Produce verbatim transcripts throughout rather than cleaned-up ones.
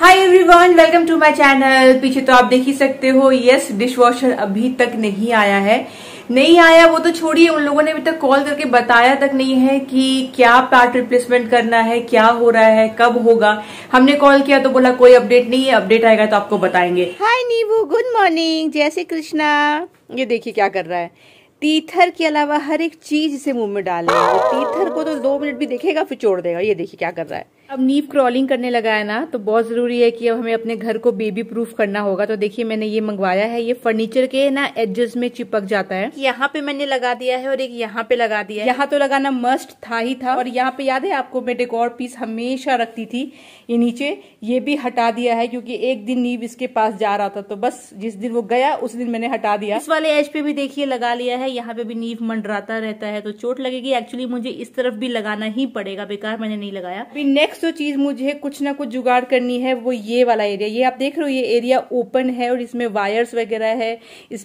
Hi everyone, welcome to my channel. पीछे तो आप देख ही सकते हो, यस डिश वॉशर अभी तक नहीं आया है। नहीं आया वो तो छोड़िए, उन लोगों ने अभी तक कॉल करके बताया तक नहीं है कि क्या पार्ट रिप्लेसमेंट करना है, क्या हो रहा है, कब होगा। हमने कॉल किया तो बोला कोई अपडेट नहीं है, अपडेट आएगा तो आपको बताएंगे। हाय नीवू, गुड मॉर्निंग, जय श्री कृष्णा। ये देखिए क्या कर रहा है, टीथर के अलावा हर एक चीज इसे मुंह में डाल रहा है। टीथर को तो दो मिनट भी देखेगा फिर छोड़ देगा। ये देखिए क्या कर रहा है। अब नीव क्रॉलिंग करने लगा है ना, तो बहुत जरूरी है कि अब हमें अपने घर को बेबी प्रूफ करना होगा। तो देखिए मैंने ये मंगवाया है, ये फर्नीचर के ना एजेस में चिपक जाता है। यहाँ पे मैंने लगा दिया है और एक यहाँ पे लगा दिया है। यहाँ तो लगाना मस्ट था ही था। और यहाँ पे याद है आपको, मैं डेकोर पीस हमेशा रखती थी ये नीचे, ये भी हटा दिया है क्योंकि एक दिन नीव इसके पास जा रहा था, तो बस जिस दिन वो गया उस दिन मैंने हटा दिया। इस वाले एज पे भी देखिए लगा लिया है। यहाँ पे भी नीव मंडराता रहता है तो चोट लगेगी। एक्चुअली मुझे इस तरफ भी लगाना ही पड़ेगा, बेकार मैंने नहीं लगाया। अभी नेक्स्ट जो चीज मुझे कुछ ना कुछ जुगाड़ करनी है वो ये वाला एरिया। ये आप देख रहे हो, ये एरिया ओपन है और इसमें वायर्स वगैरह है,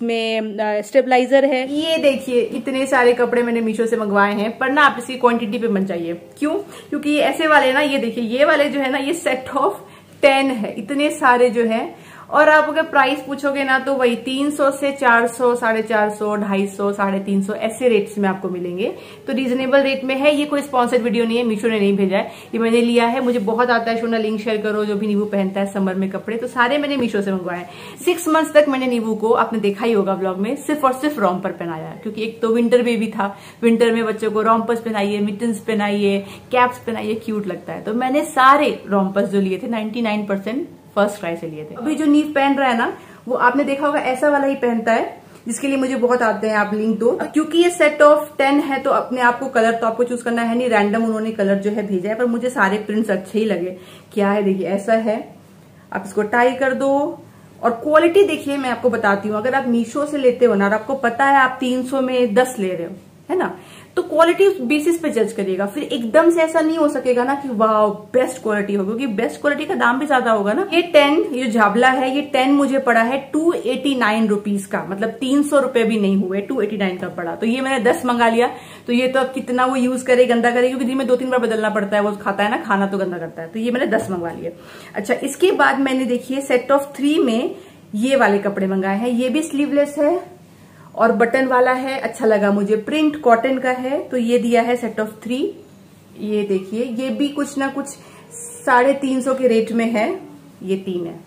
इसमें स्टेबलाइजर है। ये देखिए इतने सारे कपड़े मैंने मीशो से मंगवाए हैं, पर ना आप इसकी क्वांटिटी पे मत जाइए। क्यों? क्योंकि ये ऐसे वाले ना, ये देखिए ये वाले जो है ना, ये सेट ऑफ टेन है, इतने सारे जो है। और आप अगर प्राइस पूछोगे ना तो वही तीन सौ से चार सौ, साढ़े चार सौ, ढाई सौ, साढ़े तीन सौ ऐसे रेट्स में आपको मिलेंगे। तो रीजनेबल रेट में है। ये कोई स्पॉन्सर्ड वीडियो नहीं है, मीशो ने नहीं भेजा है, ये मैंने लिया है। मुझे बहुत आता है, शोना लिंक शेयर करो, जो भी नीवू पहनता है समर में कपड़े, तो सारे मैंने मीशो से मंगवाए। सिक्स मंथ्स तक मैंने नीवू को, आपने देखा ही होगा ब्लॉग में, सिर्फ और सिर्फ रॉम्पर पहनाया, क्योंकि एक तो विंटर बेबी था। विंटर में बच्चों को रॉम्पर्स पहनाइए, मिटन्स पहनाइए, कैप्स पहनाइए, क्यूट लगता है। तो मैंने सारे रॉम्पर्स जो लिए थे ninety nine percent FirstCry से लिए थे। अभी जो नीव पहन रहा है ना, वो आपने देखा होगा ऐसा वाला ही पहनता है, जिसके लिए मुझे बहुत आते हैं, आप लिंक दो। क्योंकि ये सेट ऑफ टेन है तो अपने आप को कलर तो आपको चूज करना है नहीं, रैंडम उन्होंने कलर जो है भेजा है, पर मुझे सारे प्रिंट्स अच्छे ही लगे। क्या है देखिए, ऐसा है, आप इसको टाई कर दो। और क्वालिटी देखिए, मैं आपको बताती हूँ, अगर आप मीशो से लेते हो ना और आपको पता है आप तीन सौ में दस ले रहे हो, है ना, तो क्वालिटी बेसिस पे जज करिएगा। फिर एकदम से ऐसा नहीं हो सकेगा ना कि वाह बेस्ट क्वालिटी होगी, क्योंकि बेस्ट क्वालिटी का दाम भी ज्यादा होगा ना। ये टेन, ये झाबला है, ये टेन मुझे पड़ा है टू एटी नाइन रुपीज का, मतलब तीन सौ रुपए भी नहीं हुए, टू एटी नाइन का पड़ा। तो ये मैंने दस मंगा लिया। तो ये तो अब कितना वो यूज करे, गंदा करे, क्योंकि दिन में दो तीन बार बदलना पड़ता है, वो खाता है ना खाना, तो गंदा करता है। तो ये मैंने दस मंगवा लिए। अच्छा, इसके बाद मैंने देखिए सेट ऑफ थ्री में ये वाले कपड़े मंगाए हैं। ये भी स्लीवलेस है और बटन वाला है, अच्छा लगा मुझे, प्रिंट कॉटन का है। तो ये दिया है सेट ऑफ थ्री। ये देखिए, ये भी कुछ ना कुछ साढ़े तीन सौ के रेट में है। ये तीन है।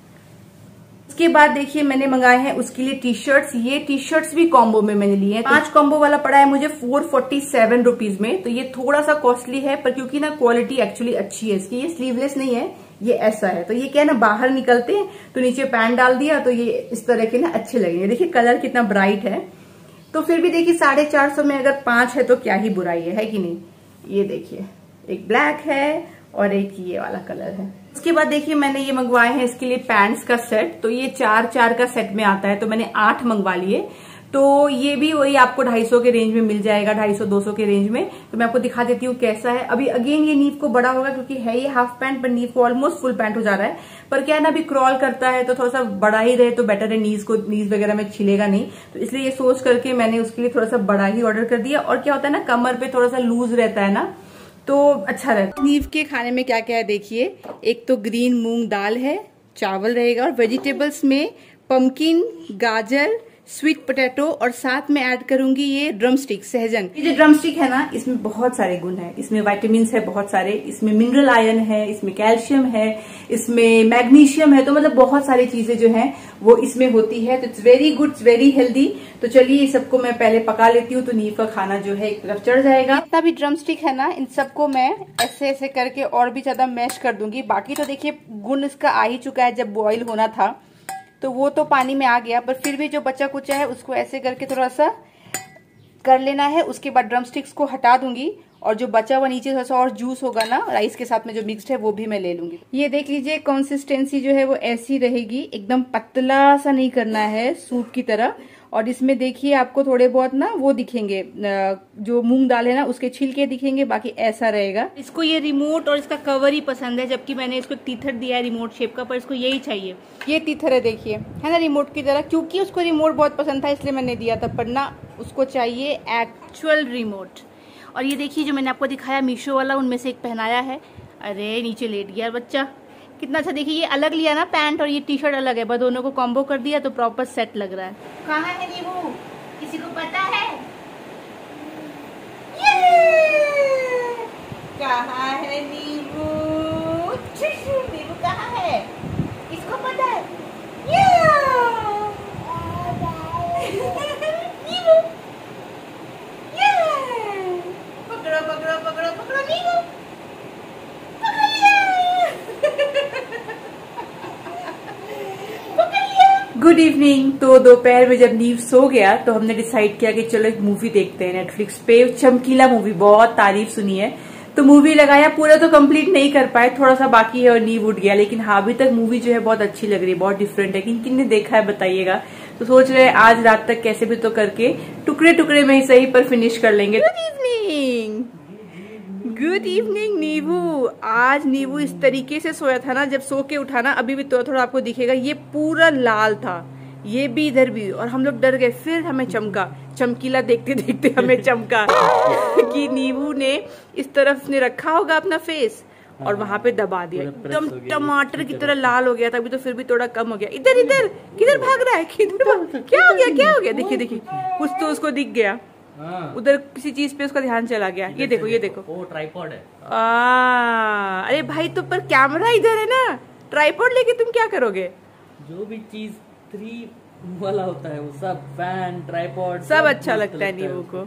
उसके बाद देखिए मैंने मंगाए हैं उसके लिए टी शर्ट्स। ये टी शर्ट्स भी कॉम्बो में मैंने लिए हैं। पांच कॉम्बो वाला पड़ा है मुझे फोर फोर्टी सेवन रुपीज में। तो ये थोड़ा सा कॉस्टली है, पर क्योंकि ना क्वालिटी एक्चुअली अच्छी है इसकी। ये स्लीवलेस नहीं है, ये ऐसा है। तो ये क्या है ना, बाहर निकलते हैं तो नीचे पैंट डाल दिया तो ये इस तरह के ना अच्छे लगेंगे। देखिए कलर कितना ब्राइट है। तो फिर भी देखिए साढ़े चार सौ में अगर पांच है तो क्या ही बुराई है, है कि नहीं। ये देखिए एक ब्लैक है और एक ये वाला कलर है। उसके बाद देखिए मैंने ये मंगवाए हैं इसके लिए पैंट्स का सेट। तो ये चार चार का सेट में आता है, तो मैंने आठ मंगवा लिए। तो ये भी वही आपको ढाई सौ के रेंज में मिल जाएगा, ढाई सौ दो सौ के रेंज में। तो मैं आपको दिखा देती हूँ कैसा है। अभी अगेन ये नीव को बड़ा होगा, क्योंकि है ये हाफ पैंट, पर नीव को ऑलमोस्ट फुल पैंट हो जा रहा है। पर क्या है ना, अभी क्रॉल करता है तो थोड़ा सा बड़ा ही रहे तो बेटर है, नीज को नीज वगैरह में छिलेगा नहीं। तो इसलिए ये सोच करके मैंने उसके लिए थोड़ा सा बड़ा ही ऑर्डर कर दिया। और क्या होता है ना, कमर पे थोड़ा सा लूज रहता है ना, तो अच्छा रहता है। नीव के खाने में क्या क्या है देखिए, एक तो ग्रीन मूंग दाल है, चावल रहेगा, और वेजिटेबल्स में पम्पकिन, गाजर, स्वीट पोटैटो, और साथ में ऐड करूंगी ये ड्रम स्टिक, सहजन। ये जो ड्रम स्टिक है ना, इसमें बहुत सारे गुण है। इसमें विटामिन है बहुत सारे, इसमें मिनरल आयरन है, इसमें कैल्शियम है, इसमें मैग्नीशियम है। तो मतलब बहुत सारी चीजें जो हैं वो इसमें होती है। तो it's very good, it's very healthy. तो चलिए ये सबको मैं पहले पका लेती हूँ, तो नीव का खाना जो है एक तरफ चढ़ जाएगा। जितना भी ड्रम स्टिक है ना, इन सबको मैं ऐसे ऐसे करके और भी ज्यादा मैश कर दूंगी। बाकी तो देखिए गुण इसका आ ही चुका है, जब बॉईल होना था तो वो तो पानी में आ गया, पर फिर भी जो बचा कुचा है उसको ऐसे करके थोड़ा सा कर लेना है। उसके बाद ड्रम स्टिक्स को हटा दूंगी, और जो बचा हुआ नीचे थोड़ा सा और जूस होगा ना राइस के साथ में जो मिक्स्ड है, वो भी मैं ले लूंगी। ये देख लीजिए कंसिस्टेंसी जो है वो ऐसी रहेगी, एकदम पतला सा नहीं करना है, सूप की तरह। और इसमें देखिए आपको थोड़े बहुत ना वो दिखेंगे, जो मूंग दाल है ना उसके छिलके दिखेंगे, बाकी ऐसा रहेगा। इसको ये रिमोट और इसका कवर ही पसंद है, जबकि मैंने इसको टीथर दिया है रिमोट शेप का, पर इसको यही चाहिए। ये टीथर है देखिए, है ना रिमोट की तरह। क्योंकि उसको रिमोट बहुत पसंद था इसलिए मैंने दिया था, पर ना उसको चाहिए एक्चुअल रिमोट। और ये देखिए जो मैंने आपको दिखाया मीशो वाला, उनमें से एक पहनाया है। अरे नीचे लेट गया बच्चा, कितना अच्छा। देखिए ये अलग लिया ना पैंट और ये टी शर्ट अलग है, बस दोनों को कॉम्बो कर दिया तो प्रॉपर सेट लग रहा है। कहाँ है नींबू, किसी को पता है? कहाँ है नींबू? नींबू कहाँ है, किसको पता है? नींबू पकड़ो पकड़ो पकड़ो पकड़ो नींबू, पकड़ लिया। Good evening. तो दोपहर में जब नीव सो गया तो हमने डिसाइड किया कि चलो एक मूवी देखते हैं नेटफ्लिक्स पे। चमकीला मूवी, बहुत तारीफ सुनी है तो मूवी लगाया। पूरा तो कंप्लीट नहीं कर पाए, थोड़ा सा बाकी है और नीव उठ गया, लेकिन हाँ अभी तक मूवी जो है बहुत अच्छी लग रही है, बहुत डिफरेंट है। किन किन ने देखा है बताइएगा। तो सोच रहे हैं आज रात तक कैसे भी तो करके टुकड़े टुकड़े में ही सही पर फिनिश कर लेंगे। गुड इवनिंग, गुड इवनिंग नीबू। आज नीबू इस तरीके से सोया था ना, जब सो के उठा ना, अभी भी थोड़ा थोड़ा आपको दिखेगा, ये पूरा लाल था, ये भी इधर भी, और हम लोग डर गए। फिर हमें चमका, चमकीला देखते देखते हमें चमका कि नीबू ने इस तरफ ने रखा होगा अपना फेस और वहां पे दबा दिया, एकदम टमाटर की तरह लाल हो गया था। अभी तो फिर भी थोड़ा कम हो गया। इधर इधर किधर भाग रहा है, किधर भाग, क्या हो गया क्या हो गया? देखिए देखिए कुछ तो उसको दिख गया, उधर किसी चीज पे उसका ध्यान चला गया। ये देखो ये देखो, वो ट्राइपॉड है। आ, अरे भाई तो पर कैमरा इधर है ना, ट्राइपॉड लेके तुम क्या करोगे? जो भी चीज थ्री वाला होता है वो सब, फैन, ट्राइपॉड, सब अच्छा लगता है नींबू को।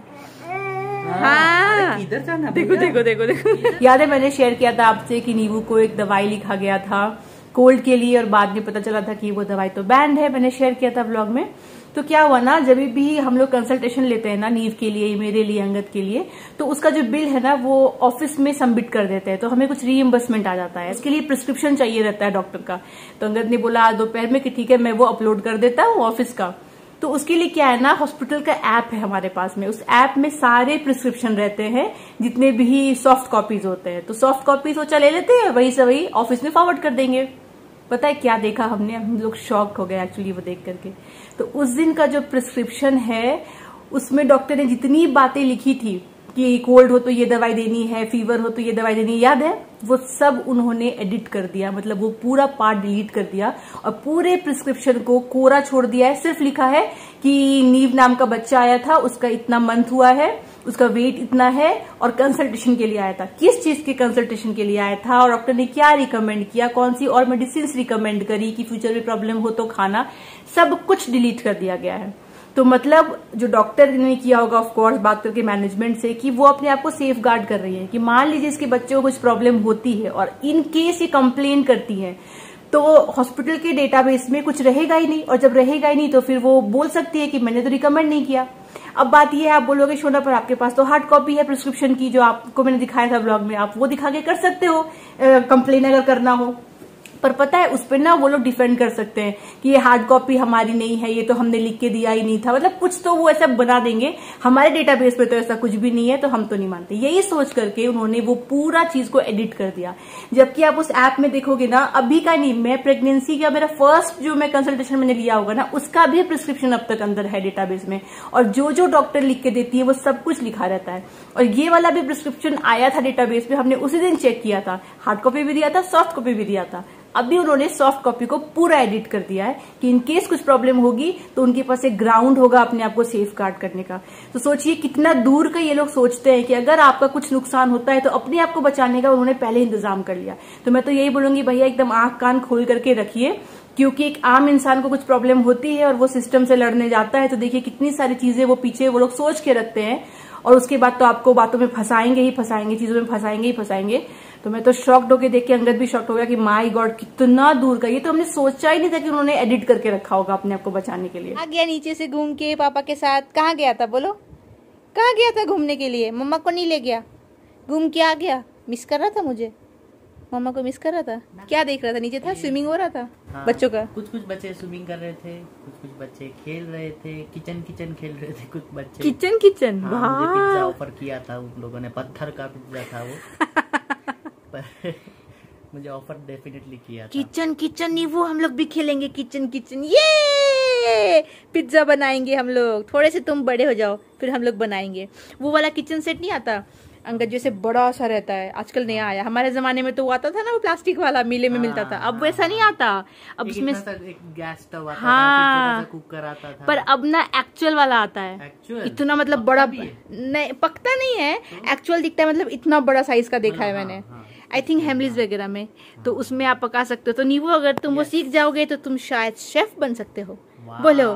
हाँ, इधर जाना। देखो देखो देखो देखो। याद है मैंने शेयर किया था आपसे कि नींबू को एक दवाई लिखा गया था कोल्ड के लिए और बाद में पता चला था कि वो दवाई तो बैंड है। मैंने शेयर किया था व्लॉग में। तो क्या हुआ ना, जब भी हम लोग कंसल्टेशन लेते हैं ना नीव के लिए, मेरे लिए, अंगद के लिए, तो उसका जो बिल है ना वो ऑफिस में सबमिट कर देते हैं, तो हमें कुछ रीइंबर्समेंट आ जाता है। इसके लिए प्रिस्क्रिप्शन चाहिए रहता है डॉक्टर का। तो अंगद ने बोला दोपहर में कि ठीक है मैं वो अपलोड कर देता हूँ ऑफिस का। तो उसके लिए क्या है ना, हॉस्पिटल का ऐप है हमारे पास में, उस ऐप में सारे प्रिस्क्रिप्शन रहते हैं जितने भी सॉफ्ट कॉपीज होते हैं। तो सॉफ्ट कॉपीज वो चले लेते हैं, वही से वही ऑफिस में फॉरवर्ड कर देंगे। पता है क्या देखा हमने, हम लोग शॉक हो गए एक्चुअली वो देख करके। तो उस दिन का जो प्रिस्क्रिप्शन है उसमें डॉक्टर ने जितनी बातें लिखी थी कि कोल्ड हो तो ये दवाई देनी है, फीवर हो तो ये दवाई देनी है, याद है, वो सब उन्होंने एडिट कर दिया। मतलब वो पूरा पार्ट डिलीट कर दिया और पूरे प्रिस्क्रिप्शन को कोरा छोड़ दिया है। सिर्फ लिखा है कि नीव नाम का बच्चा आया था, उसका इतना मंथ हुआ है, उसका वेट इतना है और कंसल्टेशन के लिए आया था। किस चीज के कंसल्टेशन के लिए आया था और डॉक्टर ने क्या रिकमेंड किया, कौन सी और मेडिसिन रिकमेंड करी कि फ्यूचर में प्रॉब्लम हो तो खाना, सब कुछ डिलीट कर दिया गया है। तो मतलब जो डॉक्टर ने किया होगा ऑफ कोर्स बात करके मैनेजमेंट से कि वो अपने आप को सेफ गार्ड कर रही है कि मान लीजिए इसके बच्चे को कुछ प्रॉब्लम होती है और इन केस ये कंप्लेन करती है तो हॉस्पिटल के डेटाबेस में कुछ रहेगा ही नहीं, और जब रहेगा ही नहीं तो फिर वो बोल सकती है कि मैंने तो रिकमेंड नहीं किया। अब बात ये है, आप बोलोगे शोना पर आपके पास तो हार्ड कॉपी है प्रिस्क्रिप्शन की, जो आपको मैंने दिखाया था ब्लॉग में, आप वो दिखा के कर सकते हो कंप्लेन अगर करना हो। पर पता है उस पर ना वो लोग डिफेंड कर सकते हैं कि ये हार्ड कॉपी हमारी नहीं है, ये तो हमने लिख के दिया ही नहीं था, मतलब कुछ तो वो ऐसा बना देंगे। हमारे डेटाबेस पे तो ऐसा कुछ भी नहीं है तो हम तो नहीं मानते। यही सोच करके उन्होंने वो पूरा चीज को एडिट कर दिया। जबकि आप उस ऐप में देखोगे ना, अभी का नहीं, मैं प्रेगनेंसी का मेरा फर्स्ट जो मैं कंसल्टेशन मैंने लिया होगा ना, उसका भी प्रिस्क्रिप्शन अब तक अंदर है डेटाबेस में, और जो जो डॉक्टर लिख के देती है वो सब कुछ लिखा रहता है। और ये वाला भी प्रिस्क्रिप्शन आया था डेटाबेस में, हमने उसी दिन चेक किया था, हार्ड कॉपी भी दिया था, सॉफ्ट कॉपी भी दिया था। अभी उन्होंने सॉफ्ट कॉपी को पूरा एडिट कर दिया है कि इनकेस कुछ प्रॉब्लम होगी तो उनके पास एक ग्राउंड होगा अपने आप को सेफ गार्ड करने का। तो सोचिए कितना दूर का ये लोग सोचते हैं कि अगर आपका कुछ नुकसान होता है तो अपने आप को बचाने का उन्होंने पहले इंतजाम कर लिया। तो मैं तो यही बोलूंगी भैया एकदम आंख कान खोल करके रखिए, क्योंकि एक आम इंसान को कुछ प्रॉब्लम होती है और वो सिस्टम से लड़ने जाता है तो देखिए कितनी सारी चीजें वो पीछे वो लोग सोच के रखते हैं, और उसके बाद तो आपको बातों में फंसाएंगे ही फंसाएंगे, चीजों में फंसाएंगे ही फंसाएंगे। तो मैं तो शॉक्ड होके देख के, अंगद भी शॉक्ड हो गया कि माय गॉड कितना दूर का, ये तो हमने सोचा ही नहीं था कि उन्होंने एडिट करके रखा होगा अपने आप को बचाने के लिए। आ गया नीचे से घूम के पापा के साथ। कहाँ गया था बोलो, कहाँ गया था घूमने के लिए? मम्मा को नहीं ले गया, घूम के आ गया। मिस कर रहा था मुझे, मम्मा को मिस कर रहा था। क्या देख रहा था? नीचे था, स्विमिंग हो रहा था। हाँ, बच्चों का कुछ कुछ बच्चे स्विमिंग कर रहे थे, कुछ कुछ बच्चे खेल रहे थे, किचन किचन खेल रहे थे कुछ बच्चे। किचन किचन हाँ, मुझे पिज्जा ऑफर किया था उन लोगों ने, पत्थर का पिज्जा था वो पर मुझे ऑफर डेफिनेटली किया था। किचन किचन नहीं, वो हम लोग भी खेलेंगे किचन किचन, ये पिज्जा बनाएंगे हम लोग। थोड़े से तुम बड़े हो जाओ फिर हम लोग बनाएंगे। वो वाला किचन सेट नहीं आता अंगद जैसे बड़ा सा रहता है, आजकल नया आया। हमारे जमाने में तो वो आता था ना, वो प्लास्टिक वाला मेले में मिलता था, अब वैसा नहीं आता। अब उसमें गैस स्टव आता हाँ था, कुकर आता था, पर अब ना एक्चुअल वाला आता है। इतना मतलब बड़ा नहीं, पकता नहीं है, एक्चुअल दिखता है, मतलब इतना बड़ा साइज का देखा है मैंने, आई थिंक हेमलीज वगैरह में। तो उसमें आप पका सकते हो। तो नींबू अगर तुम वो सीख जाओगे तो तुम शायद शेफ बन सकते हो। बोलो,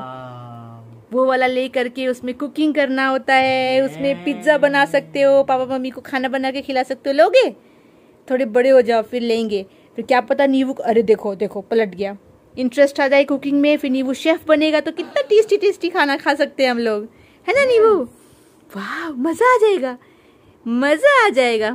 वो वाला ले करके उसमें कुकिंग करना होता है, उसमें पिज्जा बना सकते हो, पापा मम्मी को खाना बना के खिला सकते हो। लोगे थोड़े बड़े हो जाओ फिर लेंगे, फिर क्या पता नींबू, अरे देखो देखो पलट गया, इंटरेस्ट आ जाए कुकिंग में, फिर नींबू शेफ बनेगा तो कितना टेस्टी टेस्टी खाना खा सकते हैं हम लोग, है ना नींबू? वाह, मजा आ जाएगा, मजा आ जाएगा।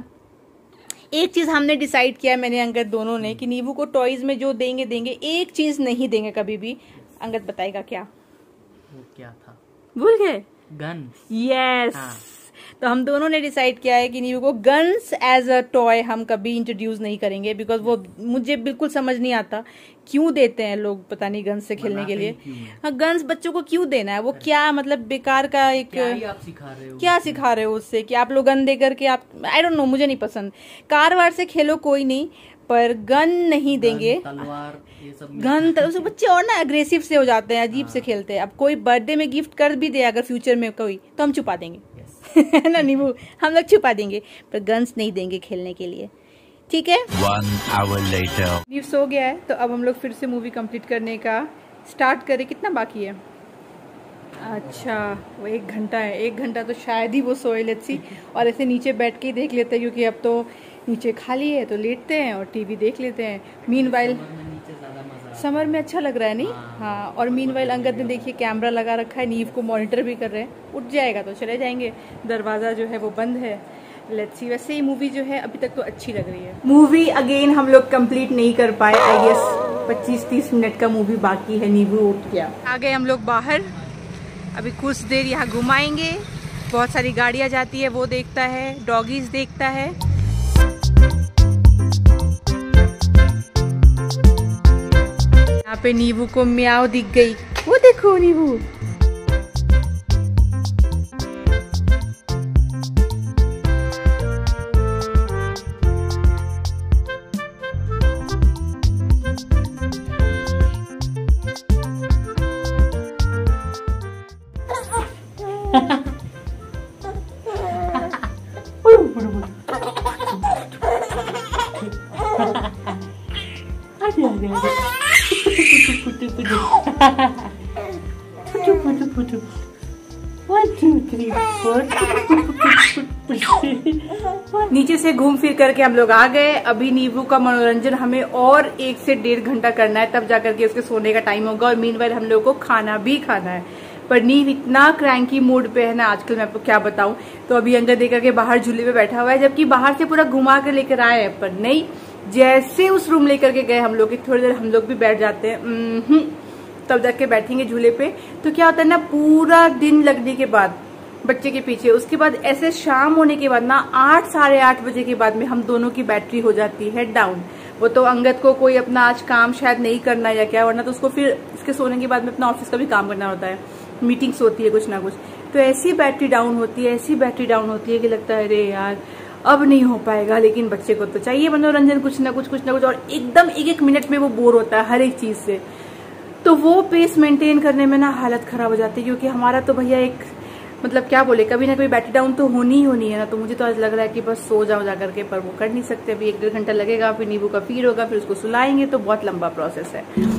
एक चीज हमने डिसाइड किया, मैंने अंगद दोनों ने, कि नींबू को टॉयज में जो देंगे देंगे, एक चीज नहीं देंगे कभी भी। अंगद बताएगा क्या? वो क्या था? भूल गए? गन। यस। तो हम दोनों ने डिसाइड किया है कि नींबू को गन्स एज अ टॉय हम कभी इंट्रोड्यूस नहीं करेंगे, बिकॉज वो मुझे बिल्कुल समझ नहीं आता क्यों देते हैं लोग, पता नहीं गन्स से खेलने के लिए। हाँ, गन्स बच्चों को क्यों देना है? वो क्या मतलब बेकार का एक क्या आप सिखा रहे हो? क्या सिखा रहे हो उससे कि आप लोग गन दे करके आप, आई डोंट नो, मुझे नहीं पसंद। कार वार से खेलो कोई नहीं, पर गन नहीं देंगे। तलवार ये सब गन तो बच्चे और ना अग्रेसिव से हो जाते हैं, अजीब से खेलते हैं। अब कोई बर्थडे में गिफ्ट कर भी दे अगर फ्यूचर में कोई, तो हम छुपा देंगे है ना नींबू, हम लोग छुपा देंगे, पर गन्स नहीं देंगे खेलने के लिए, ठीक है? One hour later. नींबू सो गया है, तो अब हम लोग फिर से मूवी कंप्लीट करने का स्टार्ट करें। कितना बाकी है? अच्छा, वो एक घंटा है, एक घंटा तो शायद ही वो सोए। Let's see. और ऐसे नीचे बैठ के ही देख लेते हैं, क्योंकि अब तो नीचे खाली है, तो लेटते हैं और टीवी देख लेते हैं। मीनवाइल समर में अच्छा लग रहा है नहीं? हाँ। और मीनवाइल अंगद ने देखिए कैमरा लगा रखा है, नींव को मॉनिटर भी कर रहे हैं। उठ जाएगा तो चले जाएंगे, दरवाज़ा जो है वो बंद है। Let's see. वैसे ही मूवी जो है अभी तक तो अच्छी लग रही है। मूवी अगेन हम लोग कंप्लीट नहीं कर पाए, आई गेस पच्चीस तीस मिनट का मूवी बाकी है। नींबू उठ गया। आ गए हम लोग बाहर, अभी कुछ देर यहाँ घुमाएंगे। बहुत सारी गाड़ियाँ जाती है, वो देखता है, डॉगीज देखता है। यहाँ पे नींबू को म्याऊ दिख गई, वो देखो नींबू। नीचे से घूम फिर करके हम लोग आ गए। अभी नींबू का मनोरंजन हमें और एक से डेढ़ घंटा करना है, तब जाकर के उसके सोने का टाइम होगा। और मीनवाइल हम लोग को खाना भी खाना है। पर नींव इतना क्रैंकी मूड पे है ना आजकल, मैं आपको क्या बताऊं। तो अभी अंदर देकर के बाहर झूले पे बैठा हुआ है, जबकि बाहर से पूरा घुमा कर लेकर आए हैं, पर नहीं, जैसे उस रूम लेकर के गए हम लोग की, थोड़ी देर हम लोग भी बैठ जाते हैं, तब जाके बैठेंगे झूले पे। तो क्या होता है ना, पूरा दिन लगने के बाद बच्चे के पीछे, उसके बाद ऐसे शाम होने के बाद ना आठ साढ़े आठ बजे के बाद में हम दोनों की बैटरी हो जाती है डाउन। वो तो अंगद को कोई अपना आज काम शायद नहीं करना या क्या, वरना तो उसको फिर उसके सोने के बाद में अपना ऑफिस का भी काम करना होता है, मीटिंग्स होती है कुछ ना कुछ। तो ऐसी बैटरी डाउन होती है, ऐसी बैटरी डाउन होती है कि लगता है अरे यार अब नहीं हो पाएगा। लेकिन बच्चे को तो चाहिए मनोरंजन, कुछ ना कुछ कुछ ना कुछ, और एकदम एक एक मिनट में वो बोर होता है हर एक चीज से। तो वो पेस मेंटेन करने में ना हालत खराब हो जाती है, क्योंकि हमारा तो भैया एक मतलब क्या बोले, कभी ना कभी बैटरी डाउन तो होनी ही होनी है ना। तो मुझे तो आज लग रहा है कि बस सो जाओ जा करके, पर वो कर नहीं सकते। अभी एक डेढ़ घंटा लगेगा, फिर नींबू का फीड होगा, फिर उसको सुलाएंगे, तो बहुत लंबा प्रोसेस है।